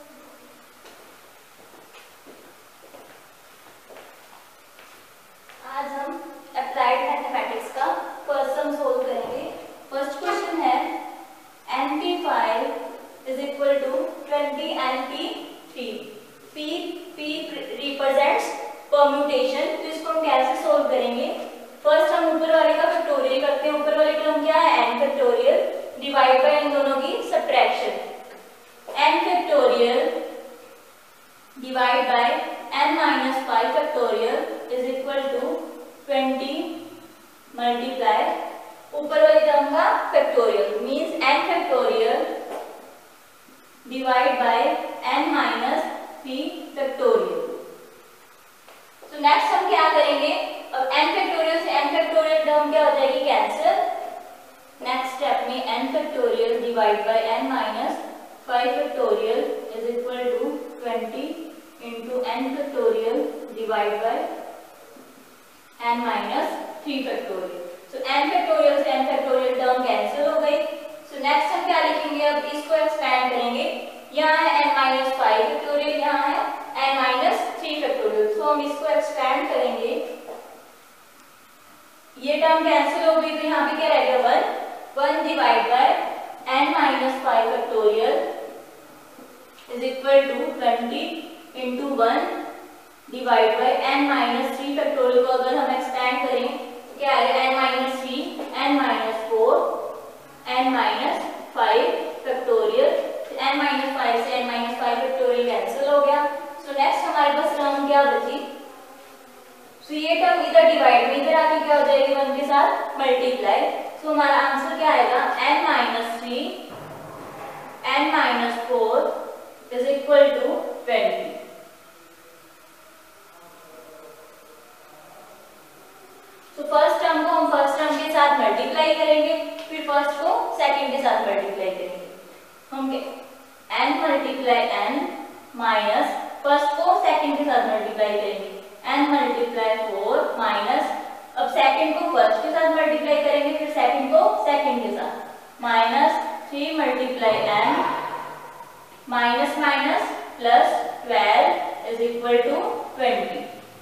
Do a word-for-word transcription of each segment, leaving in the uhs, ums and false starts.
आज हम applied mathematics का फर्स्ट सम सोल्व करेंगे। फर्स्ट क्वेश्चन है n p five is equal to twenty n p three. P p represents permutation. तो इसको हम कैसे सोल्व करेंगे? फर्स्ट हम ऊपर वाले का फैक्टोरियल करते हैं। ऊपर वाले टर्म क्या है? एन फैक्टोरियल डिवाइड बाय इन दोनों की subtraction. N factorial divide by n minus five factorial is equal to twenty multiply ऊपर वाले टर्म का factorial means n factorial divide by n minus three factorial. तो नेक्स्ट हम क्या करेंगे? अब n फैक्टोरियल से n फैक्टोरियल टर्म क्या हो जाएगी? कैंसिल। नेक्स्ट स्टेप में n factorial divide by n minus five factorial is equal to twenty into n factorial divide by n minus three factorial. So n factorial से n factorial term cancel हो गई। सो next हम क्या लिखेंगे? अब इसको expand करेंगे। यहाँ है n माइनस फाइव फैक्टोरियल, यहाँ है n minus three factorial. So हम इसको एक्सपेंड करेंगे। ये टर्म कैंसिल हो गई तो यहाँ पे क्या रहेगा? One one divide by n minus five factorial is equal to twenty into one divide by n minus three factorial को अगर हम एक्सपेंड करें तो क्या आएगा? n minus three n minus four n minus five factorial. n minus five से n minus five factorial cancel हो गया। सो नेक्स्ट हमारे पास टर्म क्या बची? सो ये टर्म इधर डिवाइड में इधर आके क्या हो जाएगी? वन के साथ मल्टीप्लाई। सो हमारा आंसर क्या आएगा? n minus three n minus four is equal to twenty. तो फर्स्ट टर्म को हम फर्स्ट टर्म के साथ मल्टीप्लाई करेंगे, फिर फर्स्ट को सेकंड के साथ मल्टीप्लाई करेंगे। हम n multiply n minus first को सेकंड के साथ मल्टीप्लाई करेंगे n मल्टीप्लाई फोर माइनस अब सेकंड को फर्स्ट के साथ मल्टीप्लाई करेंगे, फिर सेकंड को सेकंड के साथ minus three multiply n minus minus plus twelve is equal to twenty.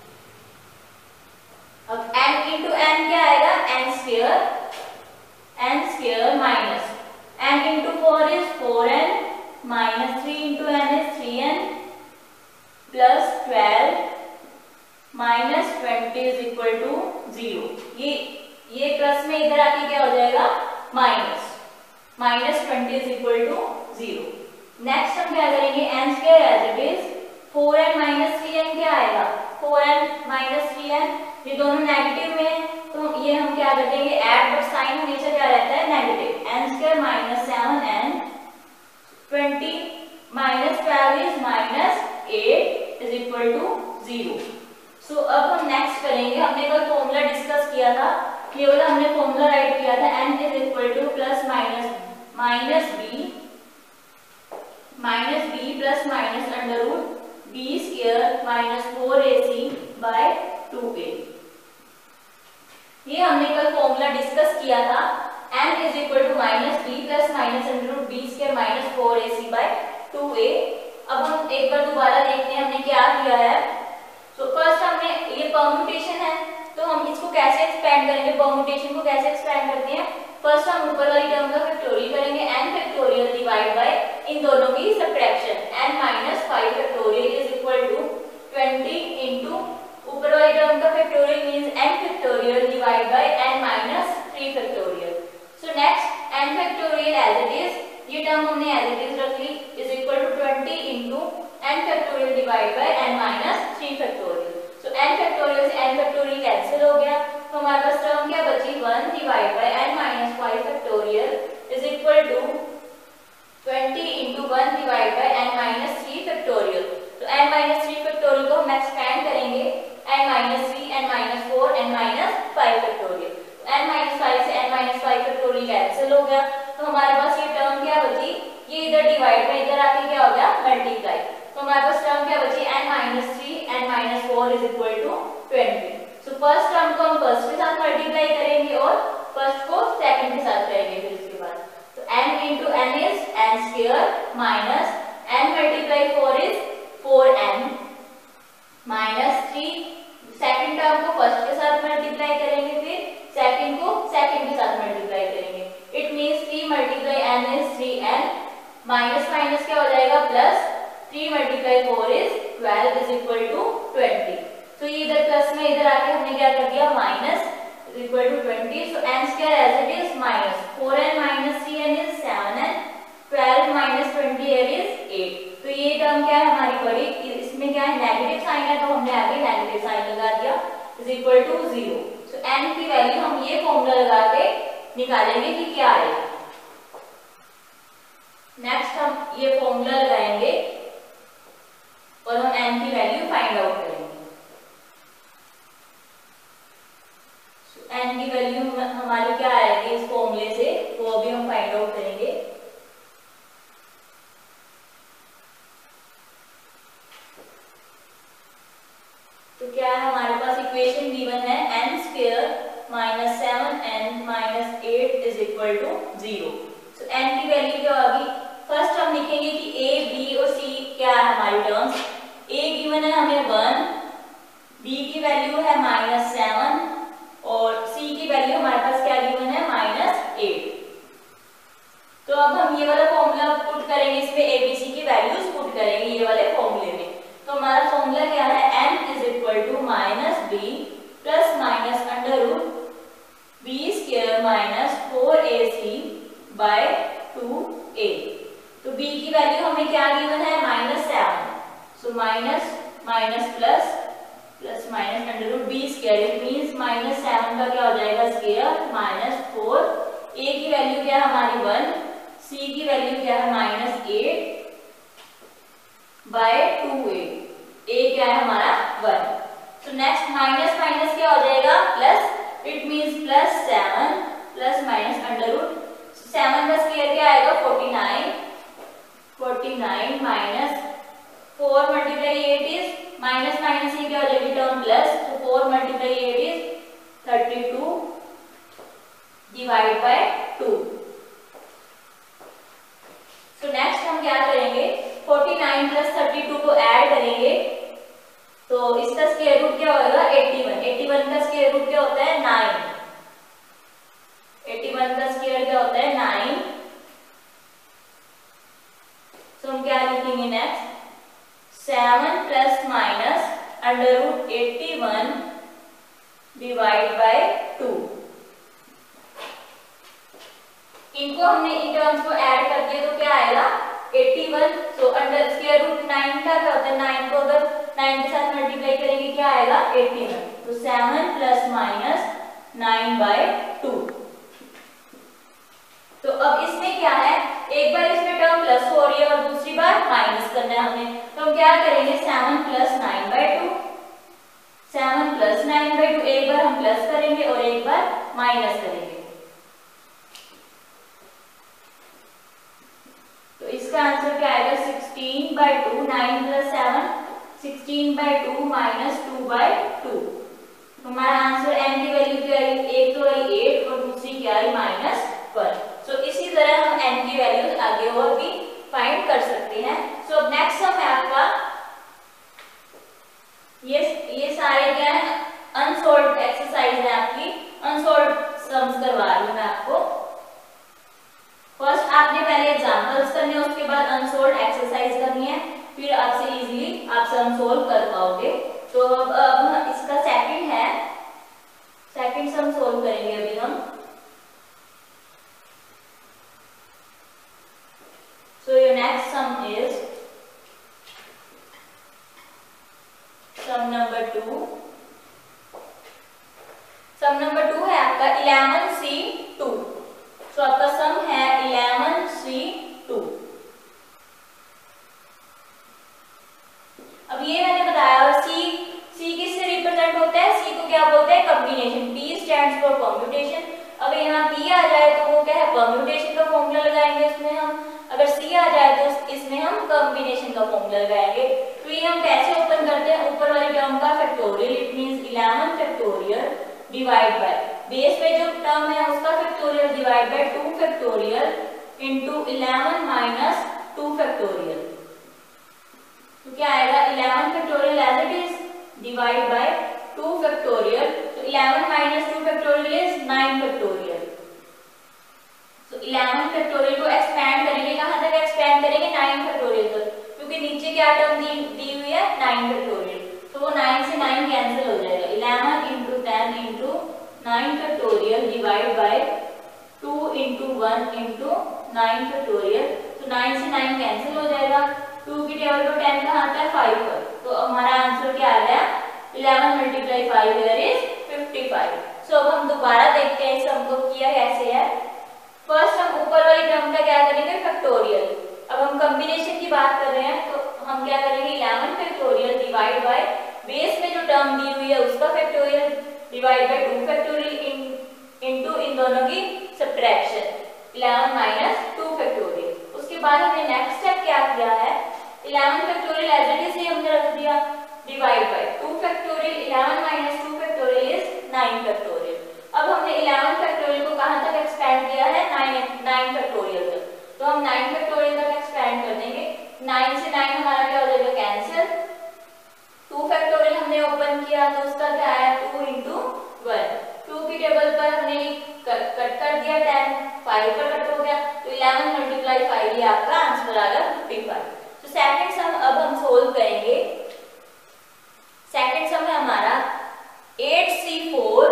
अब n इंटू n क्या आएगा? n square n square minus n into four is four n minus three into n is three n plus twelve minus twenty is equal to zero. ये ये plus में इधर आके क्या हो जाएगा? Minus minus twenty is equal to zero. Next हम क्या करेंगे? n square as it is four n minus three n क्या आएगा? Four n minus three n ये दोनों नेगेटिव में है तो ये हम क्या कर देंगे? ऐड, बट साइन हमेशा क्या रहता है? Negative. n square minus seven n twenty minus twelve is minus eight is equal to zero. So अब हम नेक्स्ट करेंगे। हमने कल फॉर्मूला डिस्कस किया था, ये वाला हमने फॉर्मूला राइट किया था n is equal to plus minus minus b minus b plus minus under root b square minus four a c by two a. ये हमने कल फॉर्मूला डिस्कस किया था n is equal to minus b plus minus under root b square minus four a c by two a. अब हम एक बार दोबारा देखते हैं हमने क्या किया है। तो फर्स्ट हमने ये परम्यूटेशन है तो हम इसको कैसे एक्सपेंड करेंगे? परम्यूटेशन को कैसे एक्सपेंड करते हैं? फर्स्ट हम ऊपर वाली टर्म का फैक्टोरियल करेंगे n फैक्टोरियल डिवाइड बाय इन दोनों की subtraction n minus five factorial is equal to twenty into ऊपर वाली टर्म का factorial means n factorial divide by n minus three factorial. So next n factorial as it is ये term हमने as it is रख ली is equal to twenty into n factorial divide by n minus three factorial. So n factorial से n factorial cancel हो गया तो हमारे पास टर्म क्या बची? One divide by n minus five factorial is equal to twenty into one divide by n minus three factorial. तो n minus three factorial को हम एक्सपेंड करेंगे n minus three n minus four n minus five factorial. n minus five से n minus five factorial cancel हो गया तो हमारे पास ये टर्म क्या बची? ये इधर डिवाइड में इधर आके क्या हो गया? मल्टीप्लाई। तो हमारे पास टर्म क्या बची? n minus three n minus four is equal to twenty. So first term को हम फर्स्ट के साथ मल्टीप्लाई करेंगे और फर्स्ट को सेकंड के साथ करेंगे। फिर इसके बाद तो n into n is n square minus n multiply multiply four is four n minus three, second term को फर्स्ट के साथ मल्टीप्लाई करेंगे, फिर सेकंड को सेकंड के साथ मल्टीप्लाई करेंगे। It means three multiply n is three n, minus minus क्या हो जाएगा plus, three multiply four is twelve is equal to twenty. तो ये इधर प्लस में इधर आके हमने क्या कर दिया minus is equal to twenty. So n square as it is minus four n minus three n is seven n, twelve minus twenty n is eight. तो ये टर्म क्या है हमारी बड़ी, इसमें क्या है नेगेटिव साइन है तो हमने आगे नेगेटिव साइन लगा दिया is equal to zero. So n की वैल्यू हम ये फॉर्मूला लगा के निकालेंगे कि क्या आएगा। नेक्स्ट हम ये फॉर्मूला लगाएंगे और हम एन की वैल्यू फाइंड आउट करेंगे। so, एन की वैल्यू हमारी क्या आएगी इस फॉर्मूले से, वो अभी हम फाइंड आउट करेंगे। तो क्या है हमारे पास इक्वेशन गिवन है n square minus seven n minus eight is equal to zero. So n की वैल्यू क्या होगी, फर्स्ट हम लिखेंगे कि ए बी और सी क्या है हमारी टर्म्स। ए गिवन है हमें वन, बी की वैल्यू है माइनस सेवन और सी की वैल्यू हमारे पास क्या गिवन है माइनस एट। तो अब हम ये वाला फॉर्मूला पुट करेंगे, इसमें ए बी सी की वैल्यूज पुट करेंगे ये वाले फॉर्मूले में। तो हमारा फॉर्मूला क्या है, n is equal to minus b plus minus under root b square minus four a c by two a. तो b की वैल्यू हमें क्या गिवन है minus seven, so minus minus plus plus minus under root b square, it means minus seven का क्या हो जाएगा square minus four. a की वैल्यू क्या है हमारी वन, c की वैल्यू क्या है minus eight by two A, a क्या है हमारा वन। सो नेक्स्ट माइनस माइनस क्या हो जाएगा plus, it means plus seven plus minus under root seven का स्क्वायर क्या आएगा forty nine, forty nine minus four multiply eight is minus minus ये क्या हो जाएगी टर्म प्लस, तो four multiply eight is thirty two divide by two. So next हम क्या करेंगे, forty nine plus thirty two को ऐड करेंगे तो इसका स्क्वायर रूट क्या होगा एटी वन। एटी वन का स्क्वायर रूट क्या होता है नाइन, एटी वन का स्क्वायर क्या होता है नाइन। तो हम क्या लिखेंगे next, seven plus minus under root eighty one divide by two. इनको हमने इन टर्म्स को ऐड कर दिया तो क्या आएगा eighty one. So under square root nine का क्या होता है, नाइन को अगर नाइन के साथ मल्टीप्लाई करेंगे क्या आएगा एटी वन। तो seven plus minus nine by two. तो अब इसमें क्या है, एक बार इसमें टर्म प्लस हो रही है और दूसरी बार माइनस करना है हमें, तो हम क्या करेंगे seven plus nine by two, seven plus nine by two, एक बार हम प्लस करेंगे और एक बार माइनस करेंगे। तो इसका आंसर क्या आएगा sixteen by two, nine plus seven sixteen by two minus two by two. हमारा आंसर m की वैल्यू क्या आई, एक तो आई एट और दूसरी क्या आई माइनस वन। सो इसी तरह हम n की वैल्यूज आगे और भी फाइंड कर सकते हैं। सो अब नेक्स्ट सम है आपका, ये ये सारे क्या है अनसॉल्व्ड एक्सरसाइज है आपकी, अनसॉल्व्ड सम्स करवा रही हूं मैं आपको। फर्स्ट आपने पहले एग्जांपल्स करने हैं, उसके बाद अनसॉल्व्ड एक्सरसाइज करनी है, फिर आपसे इजीली आप सम सोल्व कर पाओगे। तो अब अब इसका सेकंड है, सेकंड सम सोल्व करेंगे अभी हम। So your next sum is sum number two. Sum number two है आपका इलेवन सी टू। So आपका सम है इलेवन सी टू। अब ये मैंने बताया सी सी किससे रिप्रेजेंट होता है, सी को क्या बोलते हैं combination, P stands for computation. अगर यहाँ P आ जाए तो वो क्या है कॉम्प्यूटेशन का फॉर्मूला लगाएंगे इसमें हम, अगर C आ जाए तो इसमें हम कॉम्बिनेशन का फॉर्मूला लगाएंगे। तो ये हम कैसे ओपन करते हैं, ऊपर वाली टर्म का factorial, it means eleven factorial divide by base पे जो टर्म है उसका factorial divide by two factorial into eleven minus two factorial. तो क्या आएगा eleven factorial as it is divide by two factorial, तो eleven minus two factorial is nine factorial. तो eleven factorial को एक्सपेंड करेंगे, कहां तक एक्सपेंड करेंगे नाइन फैक्टोरियल तक, क्योंकि नीचे क्या टर्म दी दी हुई है नाइन फैक्टोरियल, तो वो नाइन से नाइन कैंसिल हो जाएगा। Eleven into ten into nine factorial divide by two into one into nine factorial, तो नाइन से नाइन कैंसिल हो जाएगा। टू की टेबल पर टेन कहाँ आता है फाइव पर, तो हमारा आंसर क्या आ गया eleven multiply five here is fifty five. So अब हम दोबारा देखते हैं इस सम को किया कैसे है। फर्स्ट हम ऊपर वाली टर्म का क्या करेंगे फैक्टोरियल, अब हम कॉम्बिनेशन की बात कर रहे हैं तो हम क्या करेंगे eleven factorial divide by base में जो टर्म दी हुई है उसका factorial divide by two factorial into इन दोनों की subtraction eleven minus two factorial. उसके बाद हमने नेक्स्ट स्टेप क्या किया है eleven factorial as it is ही हमने रख दिया divide by two factorial, eleven minus two factorial is nine factorial. अब हमने इलेवन फैक्टोरियल को कहां तक एक्सपेंड किया है नाइन फैक्टोरियल तक, तो हम नाइन फैक्टोरियल तक एक्सपेंड कर देंगे। नाइन से नाइन हमारा क्या हो जाएगा कैंसिल, टू फैक्टोरियल हमने ओपन किया तो उसका क्या आया टू इंटू वन, टू की टेबल पर हमने कट कर दिया टेन, फाइव पर कट हो गया, तो इलेवन मल्टीप्लाई फाइव ये आपका आंसर आ गया फिफ्टी फाइव। तो सेकंड सम अब हम सोल्व करेंगे। सेकंड सम है हमारा eight C four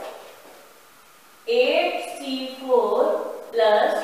eight C four plus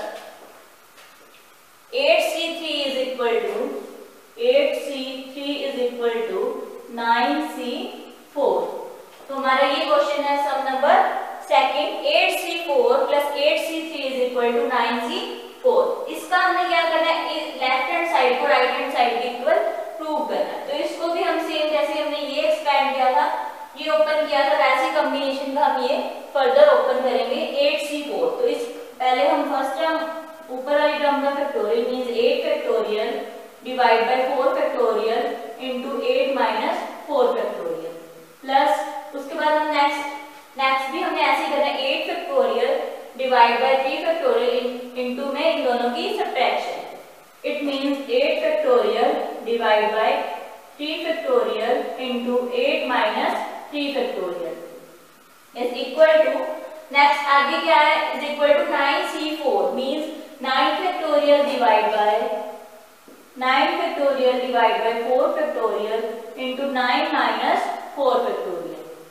eight C three is equal to eight C three is equal to nine C four. तो हमारा ये क्वेश्चन है sum number second eight C four plus eight C three is equal to nine C four. इसका हमने क्या करना है left hand side को राइट हैंड साइड के इक्वल प्रूव करना है। तो इसको भी हम सेम जैसे हमने ये एक्सपेंड किया था ये ओपन किया था वैसे कॉम्बिनेशन का हम ये फर्दर ओपन करेंगे एट सी फोर। तो इस पहले हम फर्स्ट टर्म ऊपर वाली टर्म का factorial means eight factorial divide by four factorial into eight minus four factorial plus उसके बाद हम नेक्स्ट नेक्स्ट भी हमने ऐसे करना है eight factorial divide by three factorial into में इन दोनों की subtraction. It means eight factorial divide by three factorial into eight minus three factorial is equal to next आगे क्या है is equal to nine C four means nine factorial divide by nine factorial divide by four factorial into nine minus four factorial.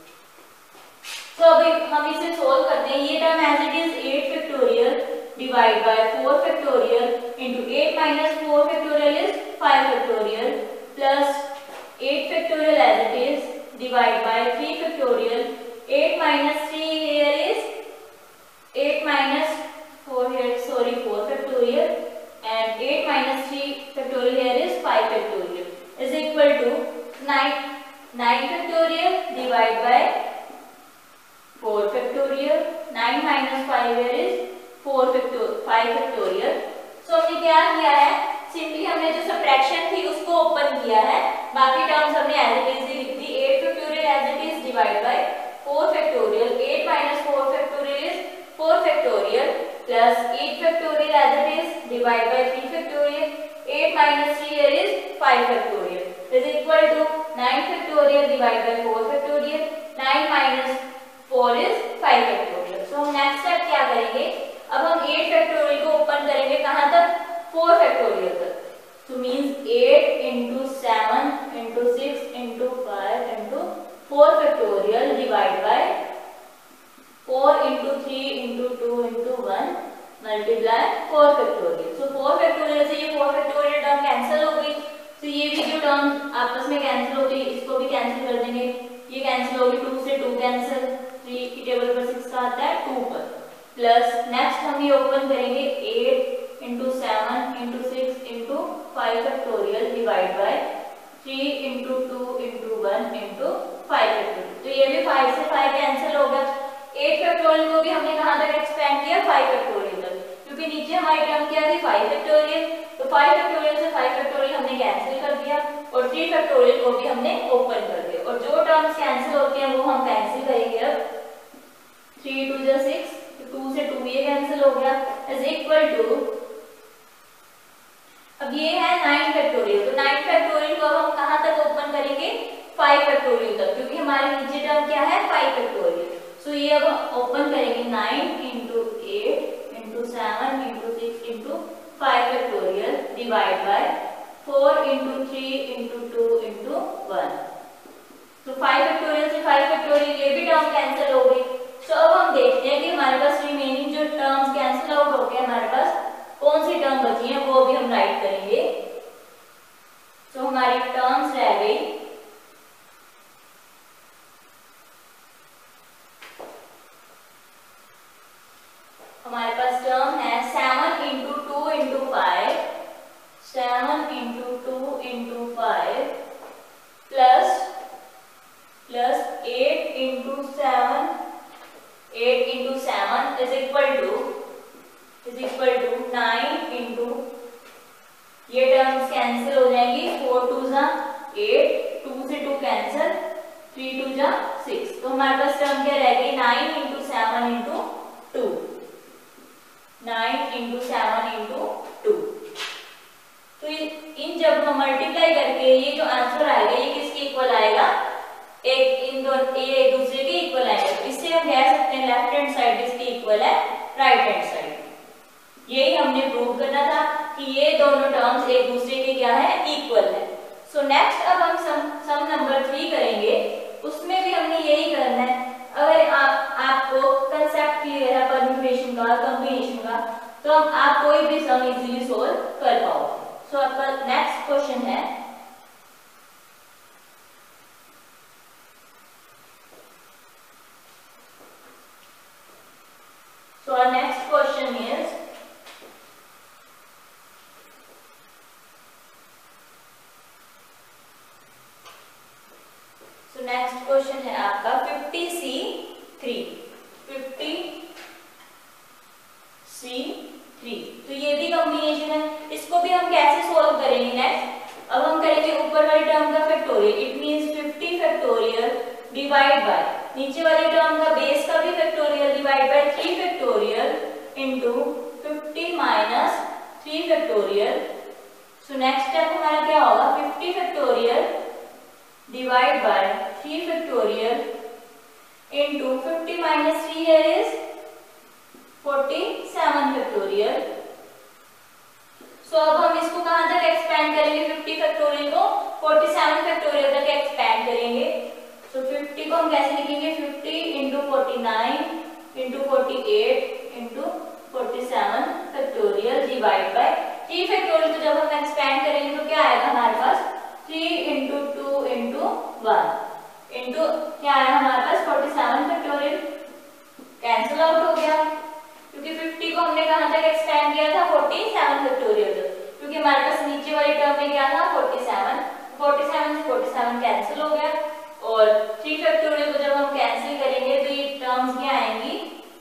तो अभी हम इसे solve करते हैं। ये term as it is eight factorial divide by four factorial into eight minus four factorial is five factorial plus eight factorial as it is divide by three factorial, eight minus three here is eight minus four here, sorry four factorial and eight minus three factorial here is five factorial is equal to nine, nine factorial divide by four factorial, nine minus five here is four factorial, five factorial। so हमने क्या किया है simply हमने जो subtraction थी उसको open किया है, बाकी टर्म्स हमने एज इट इज लिख दी। Eight factorial as it is divide by four factorial, eight minus four factorial is four factorial plus eight factorial as it is divide by three factorial, eight minus three here is five factorial is equal to nine factorial divide by four factorial, nine minus four is five factorial. So हम next step क्या करेंगे अब हम eight factorial को open करेंगे कहां तक four factorial तक। तो means eight into seven into six into five into four factorial divide by four into three into two into one multiply four factorial. So four factorial से ये four factorial term cancel हो गई, तो ये भी जो टर्म आपस में कैंसिल होती है इसको भी कैंसिल कर देंगे, ये कैंसिल होगी टू से टू कैंसिल, थ्री की टेबल पर सिक्स का आता है टू पर प्लस नेक्स्ट हम ये ओपन करेंगे eight into seven into six into five factorial divide by three into two into one into five factorial. तो ये भी फाइव से फाइव कैंसिल हो गया। एट फैक्टोरियल को भी हमने कहां तक एक्सपेंड किया फाइव फैक्टोरियल तक, क्योंकि नीचे हमारी टर्म क्या थी फाइव फैक्टोरियल, तो फाइव फैक्टोरियल से फाइव फैक्टोरियल हमने कैंसिल कर दिया और थ्री फैक्टोरियल को भी हमने ओपन कर दिया और जो टर्म्स कैंसिल होती हैं वो हम कैंसिल करेंगे। अब थ्री टू जा सिक्स, टू से टू ये कैंसिल हो गया इज इक्वल टू अब ये है नाइन फैक्टोरियल, तो नाइन फैक्टोरियल को अब हम कहाँ तक ओपन करेंगे, फाइव फैक्टोरियल तक, क्योंकि हमारे नीचे टर्म क्या है, फाइव फैक्टोरियल। सो ये अब हम ओपन करेंगे nine into eight into seven into six into five factorial divide by four into three into two into one. तो फाइव फैक्टोरियल से फाइव फैक्टोरियल ये भी टर्म कैंसिल हो गई। तो अब हम देखते हैं कि हमारे पास रिमेनिंग जो टर्म्स कैंसिल आउट हो गए, हमारे पास कौन सी टर्म बची है वो भी हम राइट करेंगे। तो हमारी टर्म्स रह गई हमारे पास टर्म है seven into two into five, seven into two into five plus plus eight into seven, eight into seven is equal to is equal to nine into, ये टर्म्स कैंसिल हो जाएंगी, फोर टू जा eight, two से two cancel, three two जा six. तो हमारे पास term क्या रह गई, nine into seven into two, nine into seven into two. तो इन जब हम मल्टीप्लाई करके ये जो आंसर आएगा ये किसके इक्वल आएगा, एक इन दोनों ये एक दूसरे के इक्वल आएगा। तो इससे हम कह सकते हैं लेफ्ट हैंड साइड इसके इक्वल है राइट हैंड साइड। यही हमने प्रूव करना था कि ये दोनों टर्म्स एक दूसरे के क्या है, इक्वल है। सो नेक्स्ट अब हम सम सम नंबर थ्री करेंगे, उसमें भी हमने यही करना है। अगर आप आपको कंसेप्ट क्लियर है परम्यूटेशन का, कॉम्बिनेशन का, तो हम आप कोई भी सम इजीली सोल्व कर पाओगे। सो आपका नेक्स्ट क्वेश्चन है so our next question is so next question है आपका fifty C three, fifty C three. तो ये भी कॉम्बिनेशन है, इसको भी हम कैसे सोल्व करेंगे नेक्स्ट। अब हम करेंगे ऊपर वाली टर्म का factorial, it means fifty factorial divide by नीचे वाले टर्म का बेस का भी factorial divide by three factorial into fifty minus three factorial. So next step हमारा क्या होगा, fifty factorial divide by three factorial into fifty minus three here is forty seven factorial. So अब हम इसको कहां तक एक्सपेंड करेंगे, फिफ्टी फैक्टोरियल को फोर्टी सेवन फैक्टोरियल तक एक्सपेंड करेंगे। तो फिफ्टी को हम कैसे लिखेंगे, fifty into forty nine into forty eight into forty seven factorial divide by three factorial को जब हम एक्सपेंड करेंगे तो क्या आएगा हमारे पास, three into two into one into क्या आया हमारे पास forty seven factorial. Cancel out हो गया क्योंकि फिफ्टी को हमने कहां तक एक्सपेंड किया था, फोर्टी सेवन फैक्टोरियल तक, क्योंकि हमारे पास नीचे वाली टर्म में क्या था फोर्टी सेवन, फोर्टी सेवन से फोर्टी सेवन कैंसिल हो गया और थ्री फैक्टोरियल को जब हम कैंसिल करेंगे तो ये टर्म्स क्या आएंगी,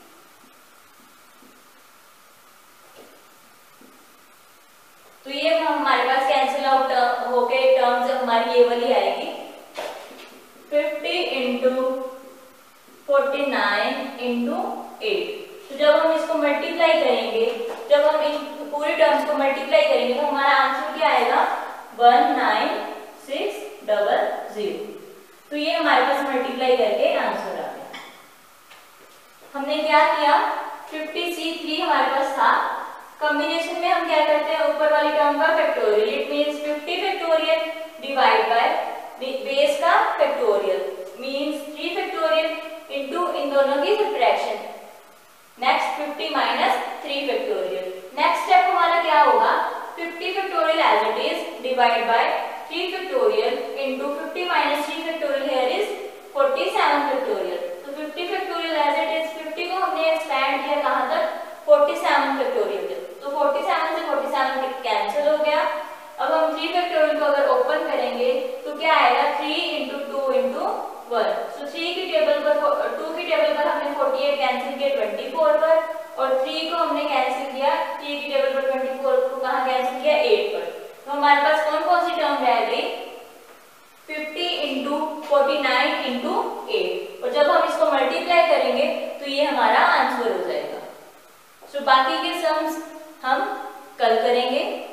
तो ये हमारे पास कैंसिल आउट होके टर्म्स हमारी ये वाली आएगी fifty into forty nine into eight. तो जब हम इसको मल्टीप्लाई करेंगे, जब हम इन पूरे टर्म्स को मल्टीप्लाई करेंगे तो हमारा आंसर क्या आएगा, one nine six double zero. तो ये हमारे पास मल्टीप्लाई करके आंसर आ गया। हमने क्या किया, फिफ्टी सी थ्री हमारे पास था, कॉम्बिनेशन में हम क्या करते हैं ऊपर वाली टर्म का factorial, it means fifty factorial divide by base का factorial means three factorial into इन दोनों की subtraction, next fifty minus three factorial. Next step हमारा क्या होगा, fifty factorial as it is divide by three factorial into fifty minus three factorial here is forty seven factorial. तो fifty factorial as it is, fifty को हमने expand किया कहां तक, forty seven factorial तक। तो फोर्टी सेवन से forty seven cancel हो गया। अब हम थ्री फैक्टोरियल को अगर ओपन करेंगे तो क्या आएगा, three into two into one. So three की टेबल पर, टू की टेबल पर हमने फोर्टी एट कैंसिल किया ट्वेंटी फोर पर, और थ्री को हमने कैंसिल किया, थ्री की टेबल पर ट्वेंटी फोर को कहां कैंसिल किया, एट पर। तो हमारे पास कौन कौन सी टर्म रह गई, fifty into forty nine into eight, और जब हम इसको मल्टीप्लाई करेंगे तो ये हमारा आंसर हो जाएगा। सो बाकी के सम्स हम कल करेंगे।